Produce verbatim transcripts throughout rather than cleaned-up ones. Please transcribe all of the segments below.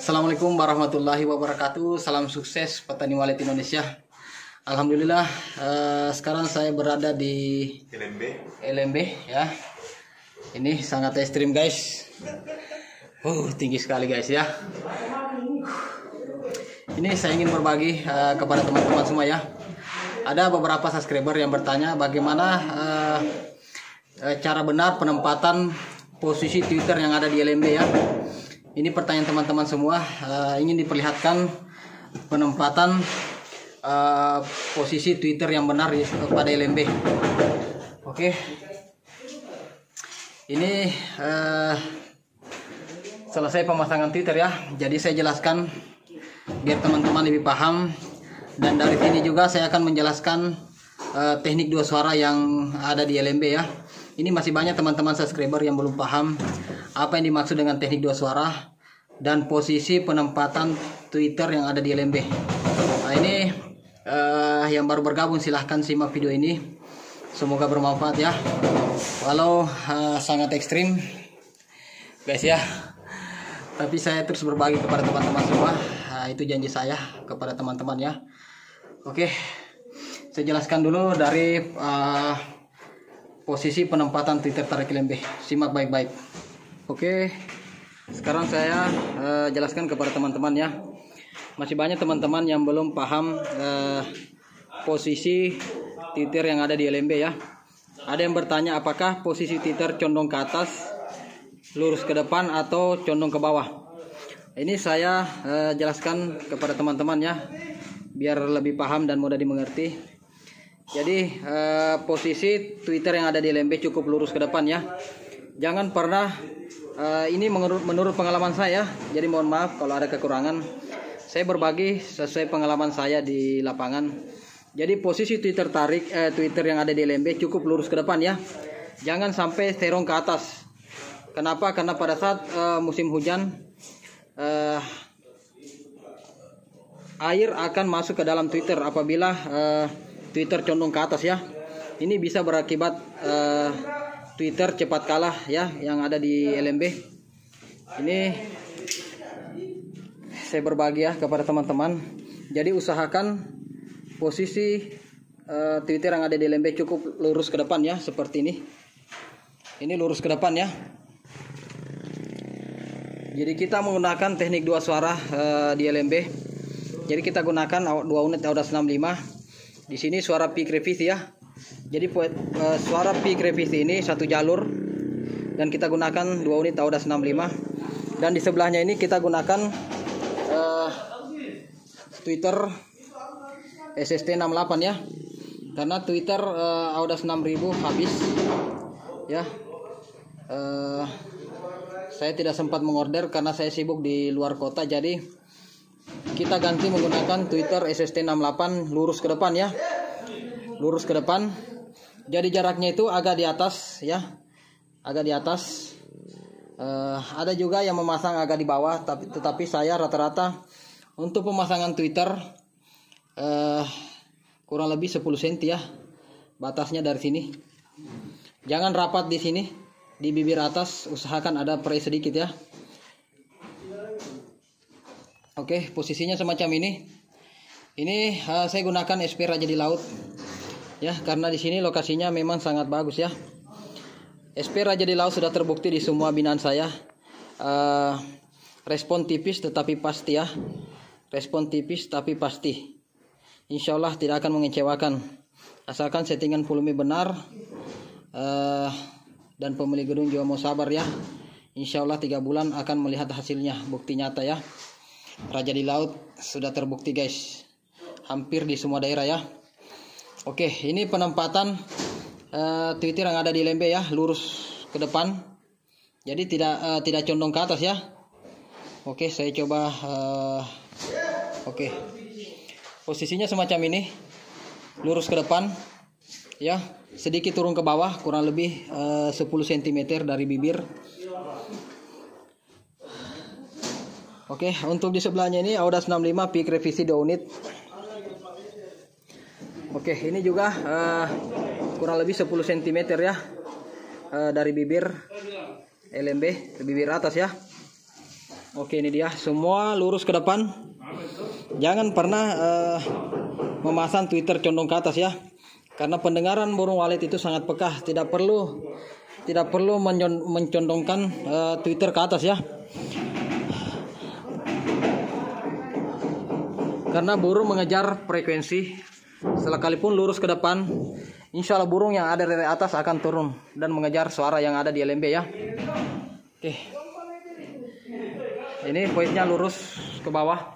Assalamualaikum warahmatullahi wabarakatuh. Salam sukses petani walet Indonesia. Alhamdulillah, eh, sekarang saya berada di L M B. L M B ya. Ini sangat ekstrim guys. Uh, tinggi sekali guys ya. Ini saya ingin berbagi eh, kepada teman-teman semua ya. Ada beberapa subscriber yang bertanya bagaimana eh, eh, cara benar penempatan posisi Twitter yang ada di L M B ya. Ini pertanyaan teman-teman semua, uh, ingin diperlihatkan penempatan uh, posisi Twitter yang benar di, pada L M B. Oke, ini uh, selesai pemasangan Twitter ya. Jadi saya jelaskan biar teman-teman lebih paham. Dan dari sini juga saya akan menjelaskan uh, teknik dua suara yang ada di L M B ya. Ini masih banyak teman-teman subscriber yang belum paham apa yang dimaksud dengan teknik dua suara dan posisi penempatan Twitter yang ada di L M B. Nah, ini uh, yang baru bergabung silahkan simak video ini. Semoga bermanfaat ya. Walau uh, sangat ekstrim guys ya, tapi saya terus berbagi kepada teman-teman semua. Nah, itu janji saya kepada teman-teman ya. Oke, saya jelaskan dulu dari uh, posisi penempatan Twitter tarik L M B. Simak baik-baik. Oke, sekarang saya uh, jelaskan kepada teman-teman ya. Masih banyak teman-teman yang belum paham uh, posisi Twitter yang ada di L M B ya. Ada yang bertanya apakah posisi Twitter condong ke atas, lurus ke depan, atau condong ke bawah. Ini saya uh, jelaskan kepada teman-teman ya, biar lebih paham dan mudah dimengerti. Jadi eh, posisi Twitter yang ada di L M B cukup lurus ke depan ya. Jangan pernah eh, ini menurut, menurut pengalaman saya. Jadi mohon maaf kalau ada kekurangan. Saya berbagi sesuai pengalaman saya di lapangan. Jadi posisi Twitter tarik eh, Twitter yang ada di L M B cukup lurus ke depan ya. Jangan sampai terong ke atas. Kenapa? Karena pada saat eh, musim hujan eh, air akan masuk ke dalam Twitter apabila eh, Twitter condong ke atas ya. Ini bisa berakibat uh, Twitter cepat kalah ya yang ada di L M B. Ini saya berbagi ya kepada teman-teman. Jadi usahakan posisi uh, Twitter yang ada di L M B cukup lurus ke depan ya, seperti ini. Ini lurus ke depan ya. Jadi kita menggunakan teknik dua suara uh, di L M B. Jadi kita gunakan dua unit Audas enam lima. Di sini suara peak revisi ya. Jadi uh, suara peak revisi ini satu jalur dan kita gunakan dua unit Audas enam lima. Dan di sebelahnya ini kita gunakan uh, Twitter S S T enam delapan ya. Karena Twitter uh, Audas enam ribu habis ya. Uh, saya tidak sempat mengorder karena saya sibuk di luar kota, jadi kita ganti menggunakan Twitter S S T enam delapan lurus ke depan ya. Lurus ke depan. Jadi jaraknya itu agak di atas ya. Agak di atas. Uh, ada juga yang memasang agak di bawah, tapi tetapi saya rata-rata untuk pemasangan Twitter uh, kurang lebih sepuluh sentimeter ya. Batasnya dari sini. Jangan rapat di sini. Di bibir atas usahakan ada perai sedikit ya. Oke, posisinya semacam ini. Ini uh, saya gunakan S P Raja di Laut, ya, karena di sini lokasinya memang sangat bagus ya. S P Raja di Laut sudah terbukti di semua binaan saya. Uh, respon tipis tetapi pasti ya. Respon tipis tapi pasti. Insya Allah tidak akan mengecewakan. Asalkan settingan volume benar uh, dan pemilik gedung juga mau sabar ya. Insya Allah tiga bulan akan melihat hasilnya, bukti nyata ya. Raja di Laut sudah terbukti guys, hampir di semua daerah ya. Oke, ini penempatan uh, Twitter yang ada di L M B ya, lurus ke depan. Jadi tidak uh, tidak condong ke atas ya. Oke, saya coba. Uh, oke, posisinya semacam ini, lurus ke depan ya, sedikit turun ke bawah, kurang lebih uh, sepuluh sentimeter dari bibir. Oke, untuk di sebelahnya ini Audas enam lima peak revisi dua unit. Oke, ini juga uh, kurang lebih sepuluh sentimeter ya uh, dari bibir L M B ke bibir atas ya. Oke, ini dia, semua lurus ke depan. Jangan pernah uh, memasang tweeter condong ke atas ya, karena pendengaran burung walet itu sangat peka. Tidak perlu tidak perlu mencondongkan uh, tweeter ke atas ya, karena burung mengejar frekuensi. Sekalipun lurus ke depan, insya Allah burung yang ada dari atas akan turun dan mengejar suara yang ada di L M B ya. Oke, ini poinnya lurus ke bawah.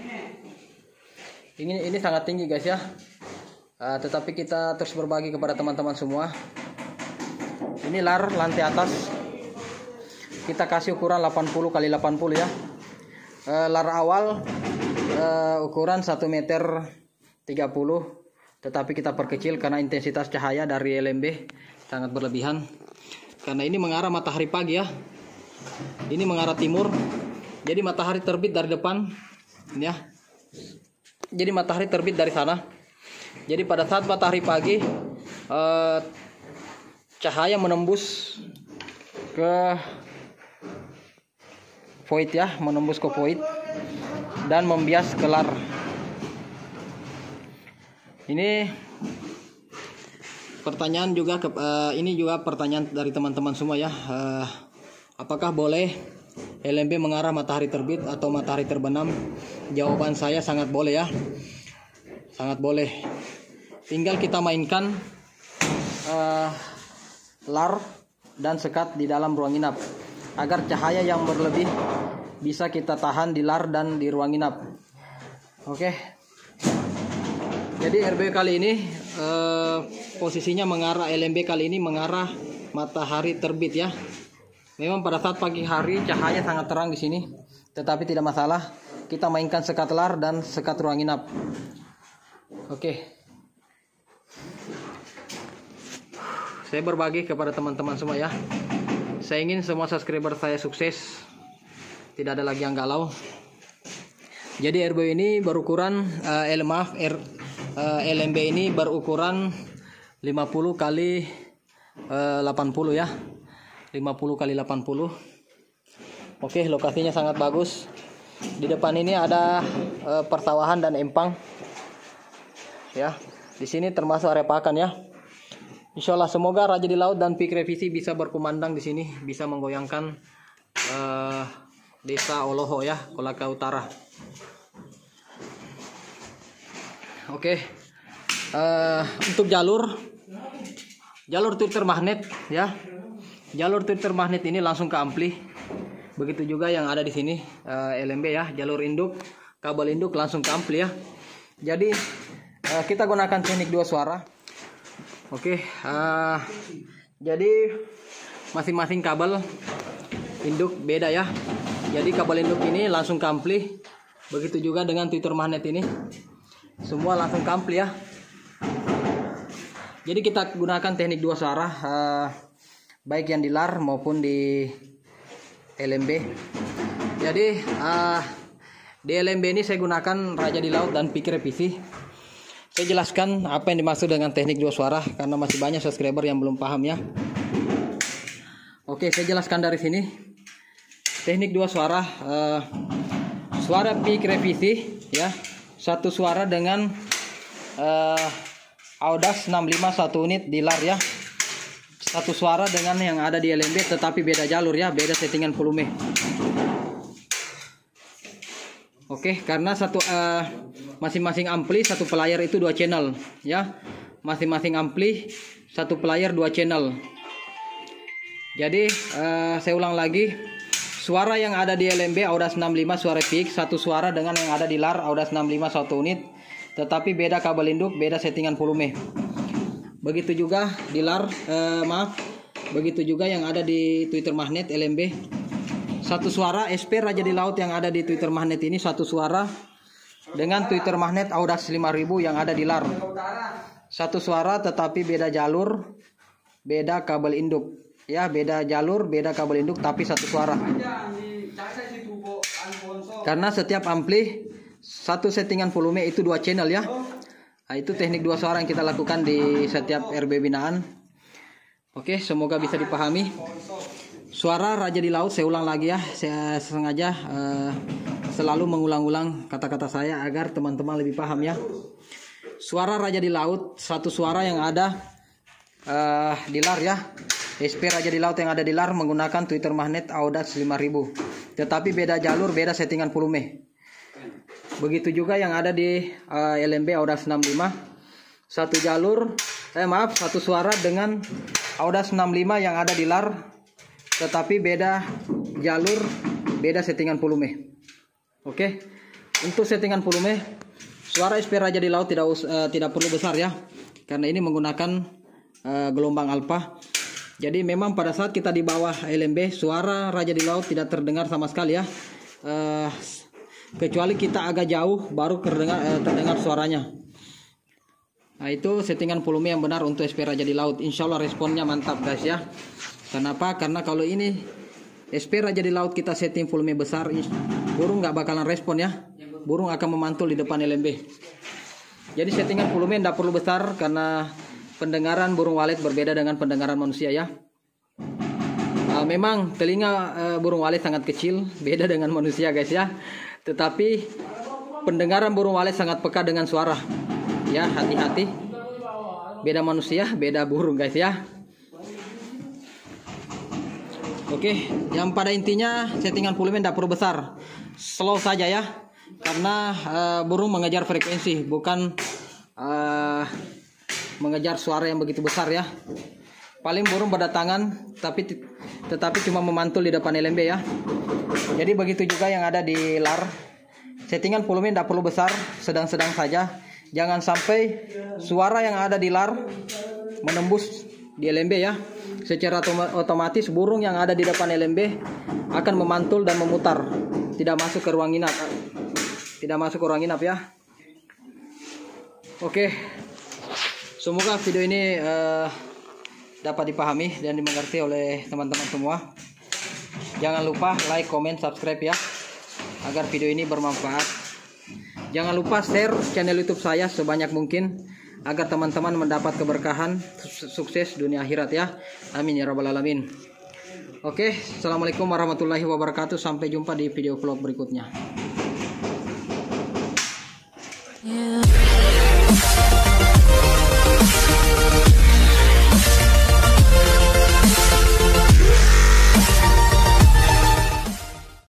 Ini ini sangat tinggi guys ya, uh, tetapi kita terus berbagi kepada teman-teman semua. Ini lar lantai atas, kita kasih ukuran delapan puluh kali delapan puluh ya. Uh, lar awal uh, ukuran satu meter tiga puluh, tetapi kita perkecil karena intensitas cahaya dari L M B sangat berlebihan. Karena ini mengarah matahari pagi ya, ini mengarah timur, jadi matahari terbit dari depan ini ya. Jadi matahari terbit dari sana. Jadi pada saat matahari pagi, eh, cahaya menembus ke void ya, menembus ke void dan membias ke lar. Ini pertanyaan juga ke, uh, ini juga pertanyaan dari teman-teman semua ya. Uh, apakah boleh L M B mengarah matahari terbit atau matahari terbenam? Jawaban saya sangat boleh ya, sangat boleh. Tinggal kita mainkan uh, lar dan sekat di dalam ruang inap agar cahaya yang berlebih bisa kita tahan di lar dan di ruang inap. Oke, jadi R B kali ini uh, posisinya mengarah, L M B kali ini mengarah matahari terbit ya. Memang pada saat pagi hari cahaya sangat terang di sini, tetapi tidak masalah. Kita mainkan sekat lar dan sekat ruang inap. Oke. Saya berbagi kepada teman-teman semua ya. Saya ingin semua subscriber saya sukses. Tidak ada lagi yang galau. Jadi R B ini berukuran uh, L maaf R, uh, L M B ini berukuran lima puluh kali delapan puluh ya. lima puluh kali delapan puluh. Oke, lokasinya sangat bagus. Di depan ini ada e, persawahan dan empang. Ya, di sini termasuk area pakan ya. Insya Allah semoga Raja di Laut dan Peak Revisi bisa berkumandang di sini, bisa menggoyangkan e, desa Oloho ya, Kolaka Utara. Oke, e, untuk jalur jalur Twitter magnet ya. Jalur Twitter magnet ini langsung ke ampli. Begitu juga yang ada di sini uh, L M B ya, jalur induk, kabel induk langsung ke ampli ya. Jadi uh, kita gunakan teknik dua suara. Oke, uh, jadi masing-masing kabel induk beda ya. Jadi kabel induk ini langsung ke ampli. Begitu juga dengan Twitter magnet ini, semua langsung ke ampli ya. Jadi kita gunakan teknik dua suara, uh, baik yang di lar maupun di L M B. Jadi uh, di L M B ini saya gunakan Raja di Laut dan Peak Revisi. Saya jelaskan apa yang dimaksud dengan teknik dua suara karena masih banyak subscriber yang belum paham ya. Oke, saya jelaskan dari sini. Teknik dua suara, uh, suara Peak Revisi ya, satu suara dengan uh, Audax enam lima satu unit di lar ya. Satu suara dengan yang ada di L M B tetapi beda jalur ya, beda settingan volume. Oke, karena satu uh, masing-masing ampli satu player itu dua channel ya. Masing-masing ampli satu player dua channel. Jadi uh, saya ulang lagi. Suara yang ada di L M B Audax enam lima suara peak, satu suara dengan yang ada di lar Audax enam lima satu unit, tetapi beda kabel induk, beda settingan volume. Begitu juga di lar, eh, maaf, begitu juga yang ada di Twitter magnet L M B. Satu suara S P Raja di Laut yang ada di Twitter magnet ini satu suara dengan Twitter magnet Audax lima ribu yang ada di lar. Satu suara tetapi beda jalur, beda kabel induk. Ya, beda jalur, beda kabel induk tapi satu suara. Karena setiap ampli satu settingan volume itu dua channel ya. Nah, itu teknik dua suara yang kita lakukan di setiap R B binaan. Oke, semoga bisa dipahami. suara raja di laut, saya ulang lagi ya, saya sengaja uh, selalu mengulang-ulang kata-kata saya agar teman-teman lebih paham ya. Suara raja di laut, satu suara yang ada uh, di lar ya. S P raja di laut yang ada di lar menggunakan tweeter magnet Audax lima ribu. Tetapi beda jalur, beda settingan volume. Begitu juga yang ada di uh, L M B Audax enam puluh lima. Satu jalur, eh maaf, satu suara dengan Audax enam puluh lima yang ada di lar. Tetapi beda jalur, beda settingan volume. Oke, untuk settingan volume, suara S P raja di laut tidak uh, tidak perlu besar ya, karena ini menggunakan uh, gelombang alfa. Jadi memang pada saat kita di bawah L M B, suara raja di laut tidak terdengar sama sekali ya, uh, kecuali kita agak jauh baru terdengar uh, terdengar suaranya. Nah itu settingan volume yang benar untuk S P raja di laut. Insya Allah responnya mantap guys ya. Kenapa? Karena kalau ini S P raja di laut kita setting volume besar, burung nggak bakalan respon ya. Burung akan memantul di depan L M B. Jadi settingan volume tidak perlu besar karena pendengaran burung walet berbeda dengan pendengaran manusia ya. Uh, memang telinga uh, burung walet sangat kecil, beda dengan manusia guys ya. Tetapi pendengaran burung walet sangat peka dengan suara. Ya hati-hati. Beda manusia, beda burung guys ya. Oke, yang pada intinya settingan volume tidak perlu besar, slow saja ya, karena uh, burung mengejar frekuensi, bukan uh, mengejar suara yang begitu besar ya. Paling burung berdatangan, tapi tetapi cuma memantul di depan L M B ya. Jadi begitu juga yang ada di lar, settingan volume tidak perlu besar, sedang-sedang saja. Jangan sampai suara yang ada di lar menembus di L M B ya. Secara otomatis burung yang ada di depan L M B akan memantul dan memutar, tidak masuk ke ruang inap, tidak masuk ke ruang inap ya. Oke, semoga video ini uh, dapat dipahami dan dimengerti oleh teman-teman semua. Jangan lupa like, comment, subscribe ya, agar video ini bermanfaat. Jangan lupa share channel YouTube saya sebanyak mungkin, agar teman-teman mendapat keberkahan, sukses dunia akhirat ya. Amin ya rabbal alamin. Oke, assalamualaikum warahmatullahi wabarakatuh. Sampai jumpa di video vlog berikutnya. Yeah.